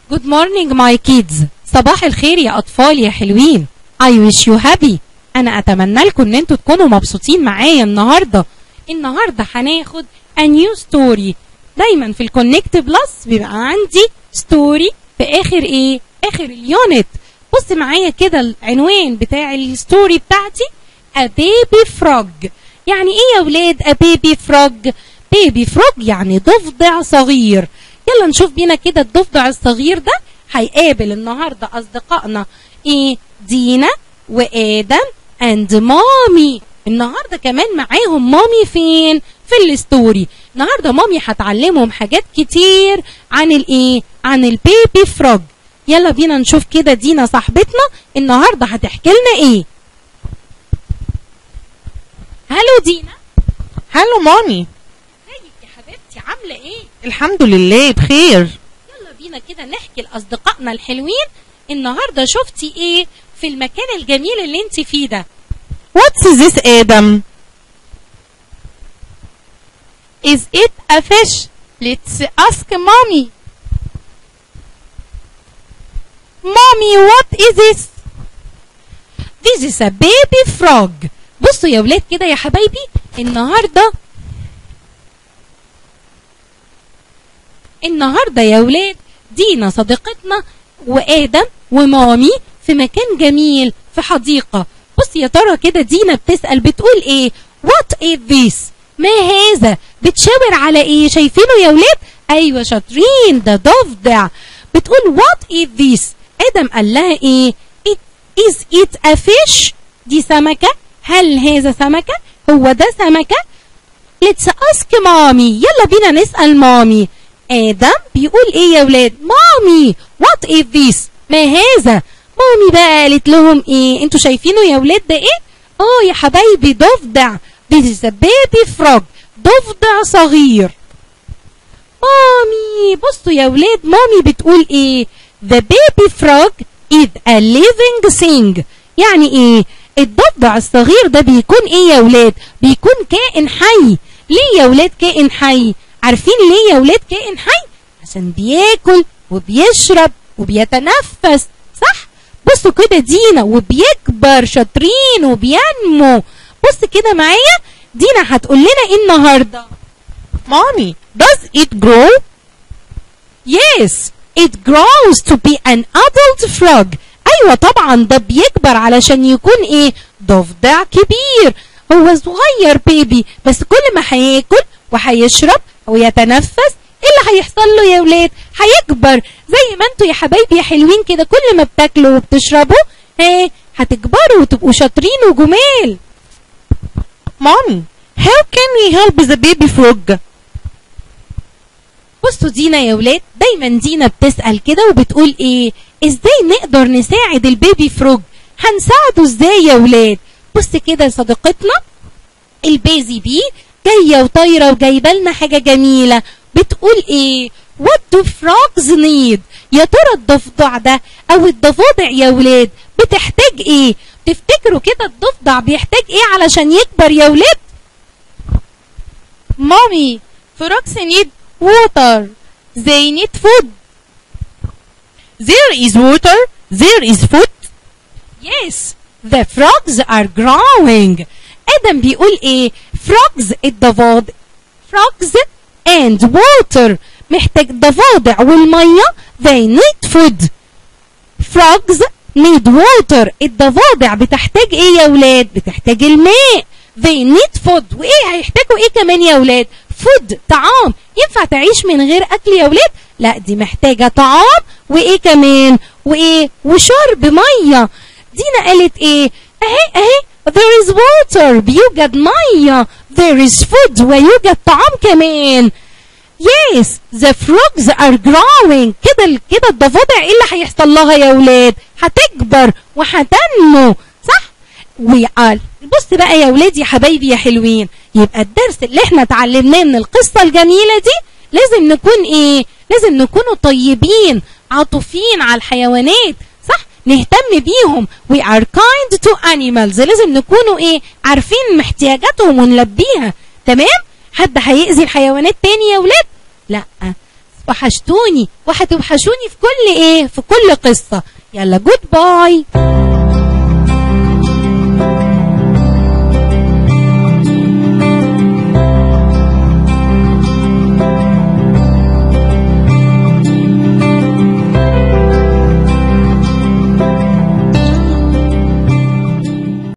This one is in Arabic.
Good morning my kids. صباح الخير يا أطفال يا حلوين. I wish you happy. أنا أتمنى لكم إن انتوا تكونوا مبسوطين معايا النهاردة. النهاردة هناخد a new story. دايما في الكونكت بلس بيبقى عندي ستوري في آخر إيه؟ آخر اليونت. بص معايا كده العنوان بتاع الستوري بتاعتي a baby frog. يعني إيه يا ولاد a baby frog؟ baby frog يعني ضفدع صغير. يلا نشوف بينا كده الضفدع الصغير ده هيقابل النهارده اصدقائنا ايه؟ دينا وادم اند مامي. النهارده كمان معاهم مامي فين؟ في الستوري. النهارده مامي هتعلمهم حاجات كتير عن الايه؟ عن البيبي فروج. يلا بينا نشوف كده دينا صاحبتنا النهارده هتحكي لنا ايه. هالو دينا. هالو مامي. ازيك يا حبيبتي عامله ايه؟ الحمد لله بخير. يلا بينا كده نحكي لاصدقائنا الحلوين النهارده شفتي ايه في المكان الجميل اللي انت فيه ده. What's this آدم؟ Is it a fish? Let's ask mommy. Mommy, what is this? This is a baby frog. بصوا يا ولاد كده يا حبايبي النهارده يا ولاد دينا صديقتنا وآدم ومامي في مكان جميل في حديقة. بص يا ترى كده دينا بتسأل بتقول ايه؟ What is this؟ ما هذا؟ بتشاور على ايه؟ شايفينه يا ولاد؟ ايوه شاطرين ده ضفدع. بتقول what is this؟ آدم قال لها ايه؟ Is it a fish؟ دي سمكة؟ هل هذا سمكة؟ هو ده سمكة؟ Let's ask mommy. يلا بينا نسأل مامي. آدم بيقول ايه يا ولاد؟ مامي what is this؟ ما هذا؟ مامي بقى قالت لهم ايه؟ انتوا شايفينه يا ولاد ده ايه؟ يا حبايبي ضفدع. This is a baby frog. ضفدع صغير. مامي بصوا يا ولاد مامي بتقول ايه؟ The baby frog is a living thing. يعني ايه؟ الضفدع الصغير ده بيكون ايه يا ولاد؟ بيكون كائن حي. ليه يا ولاد كائن حي؟ عارفين ليه يا ولاد كائن حي؟ عشان بياكل وبيشرب وبيتنفس، صح؟ بصوا كده دينا وبيكبر شاطرين وبينمو. بص كده معايا دينا هتقول لنا ايه النهارده؟ مامي does it grow؟ Yes it grows to be an adult frog. ايوه طبعا ده بيكبر علشان يكون ايه؟ ضفدع كبير. هو صغير بيبي بس كل ما هياكل وهيشرب ويتنفس ايه اللي هيحصل له يا ولاد؟ هيكبر زي ما انتوا يا حبايبي يا حلوين كده كل ما بتاكلوا وبتشربوا هتكبروا وتبقوا شاطرين وجمال. مامي how can we help the baby frog؟ بصوا دينا يا ولاد دايما دينا بتسأل كده وبتقول ايه؟ ازاي نقدر نساعد البيبي فروج؟ هنساعده ازاي يا ولاد؟ بص كده صديقتنا البيزي بي جايه وطايره وجايبه لنا حاجه جميله. بتقول ايه؟ what do frogs need؟ يا ترى الضفدع ده او الضفادع يا ولاد بتحتاج ايه؟ تفتكروا كده الضفدع بيحتاج ايه علشان يكبر يا ولاد؟ Mommy, frogs need water. They need food. There is water, there is food. Yes, the frogs are growing. آدم بيقول ايه؟ frogs الضفادع frogs and water محتاج ضفادع والمية they need food. frogs need water الضفادع بتحتاج ايه يا ولاد؟ بتحتاج الماء. they need food وايه هيحتاجوا ايه كمان يا ولاد؟ food طعام. ينفع تعيش من غير اكل يا ولاد؟ لا دي محتاجة طعام وايه كمان؟ وايه؟ وشرب مية. دينا قالت ايه؟ اهي there is water بيوجد مية. there is food ويوجد طعام كمان. yes the frogs are growing. كده الضفادع ايه اللي هيحصل لها يا ولاد؟ هتكبر وهتنمو، صح؟ وقال بص بقى يا ولاد يا حبايبي يا حلوين يبقى الدرس اللي احنا اتعلمناه من القصة الجميلة دي لازم نكون ايه؟ لازم نكونوا طيبين عاطفين على الحيوانات، صح؟ نهتم بيهم. we are kind to animals. لازم نكونوا ايه؟ عارفين احتياجاتهم ونلبيها. تمام؟ حد هيأذي الحيوانات تاني يا ولاد؟ لا. وحشتوني وهتوحشوني في كل ايه، في كل قصة. يلا جود باي.